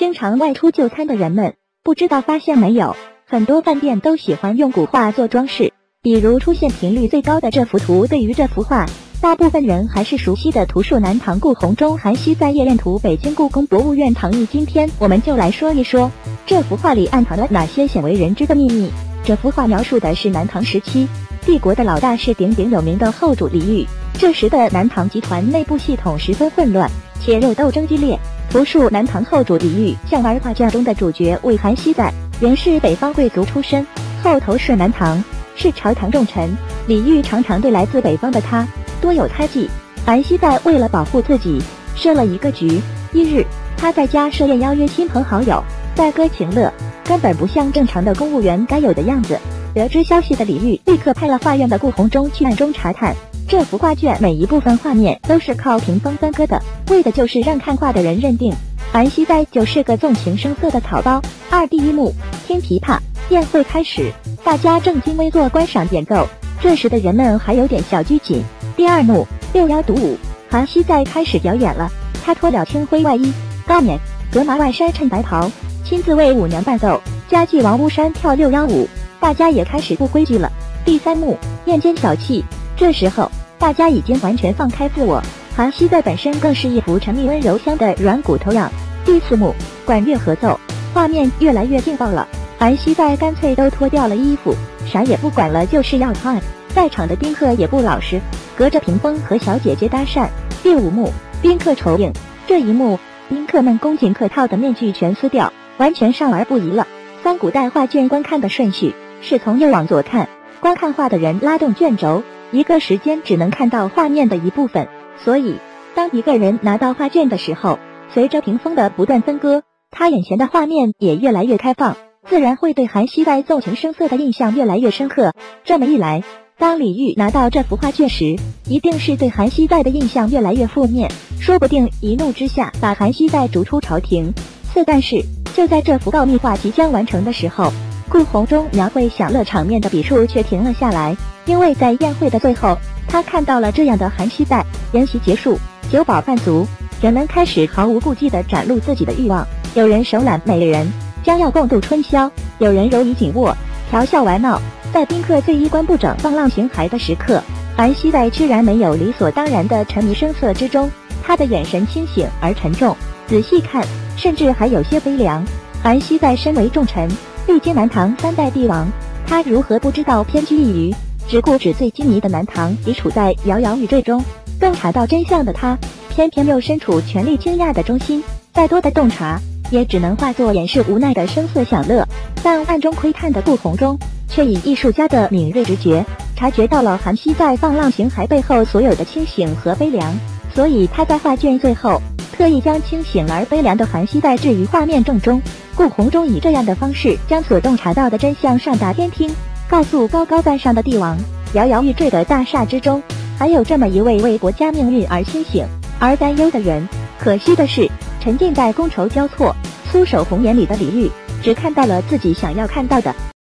经常外出就餐的人们，不知道发现没有，很多饭店都喜欢用古画做装饰。比如出现频率最高的这幅图，对于这幅画，大部分人还是熟悉的图树南唐顾闳中韩熙载夜宴图，北京故宫博物院藏匿。今天我们就来说一说这幅画里暗藏了哪些鲜为人知的秘密。这幅画描述的是南唐时期，帝国的老大是鼎鼎有名的后主李煜。这时的南唐集团内部系统十分混乱，且又斗争激烈。图树南唐后主李煜像儿画卷中的主角为韩熙载，原是北方贵族出身，后投顺南唐，是朝堂重臣。李煜常常对来自北方的他多有猜忌。韩熙载为了保护自己，设了一个局。一日，他在家设宴邀约亲朋好友，载歌情乐，根本不像正常的公务员该有的样子。得知消息的李煜立刻派了画院的顾闳中去暗中查探。这幅画卷每一部分画面都是靠屏风分割的，为的就是让看画的人认定韩熙载就是个纵情声色的草包。第一幕，听琵琶，宴会开始，大家正襟危坐观赏演奏，这时的人们还有点小拘谨。第二幕，六爻独舞，韩熙载开始表演了，他脱了青灰外衣，高冕，革麻外衫衬白袍，亲自为舞娘伴奏，佳伎王巫山跳六爻舞，大家也开始不规矩了。第三幕，宴间小憩，这时候大家已经完全放开自我，韩熙载本身更是一副沉溺温柔乡的软骨头样。第四幕，管乐合奏，画面越来越劲爆了，韩熙载干脆都脱掉了衣服，啥也不管了，就是要看。在场的宾客也不老实，隔着屏风和小姐姐搭讪。第五幕，宾客酬应，这一幕宾客们恭敬客套的面具全撕掉，完全少儿不宜了。古代画卷观看的顺序是从右往左看，观看画的人拉动卷轴，一个时间只能看到画面的一部分，所以当一个人拿到画卷的时候，随着屏风的不断分割，他眼前的画面也越来越开放，自然会对韩熙载纵情声色的印象越来越深刻。这么一来，当李煜拿到这幅画卷时，一定是对韩熙载的印象越来越负面，说不定一怒之下把韩熙载逐出朝廷。但是就在这幅告密画即将完成的时候，顾闳中描绘享乐场面的笔触却停了下来，因为在宴会的最后，他看到了这样的韩熙载。宴席结束，酒饱饭足，人们开始毫无顾忌地展露自己的欲望，有人手揽美人，将要共度春宵；有人柔仪紧握，调笑玩闹。在宾客最衣冠不整、放浪形骸的时刻，韩熙载居然没有理所当然地沉迷声色之中，他的眼神清醒而沉重，仔细看甚至还有些悲凉。韩熙载身为重臣，历经南唐三代帝王，他如何不知道偏居一隅，只顾纸醉金迷的南唐已处在摇摇欲坠中？洞察到真相的他，偏偏又身处权力倾轧的中心，再多的洞察也只能化作掩饰无奈的声色享乐。但暗中窥探的顾闳中却以艺术家的敏锐直觉，察觉到了韩熙载放浪形骸背后所有的清醒和悲凉，所以他在画卷最后特意将清醒而悲凉的韩熙载置于画面正中。顾闳中以这样的方式将所洞察到的真相上达天听，告诉高高在上的帝王，摇摇欲坠的大厦之中还有这么一位为国家命运而清醒而担忧的人。可惜的是，沉浸在觥筹交错、苏守红眼里的李煜只看到了自己想要看到的。